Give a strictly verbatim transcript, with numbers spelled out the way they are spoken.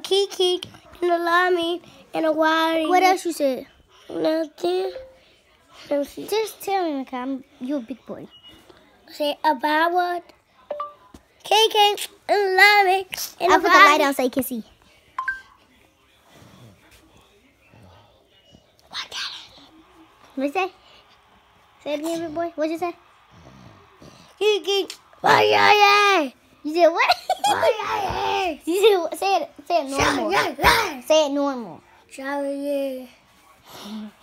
Kiki and a Lami and a Wari. What else you said? Nothing. Let me see. Just tell me, okay? I'm, you're a big boy. Say about what? Kiki and Lami and I a put the light down, say kissy. What got it? What you say? Say it again, big boy. What'd you say? Kiki. Why, yeah, yeah. You said what? Why, yeah, yeah. You said, say it, say it normal. Yeah, yeah. Say it normal. Sorry, yeah.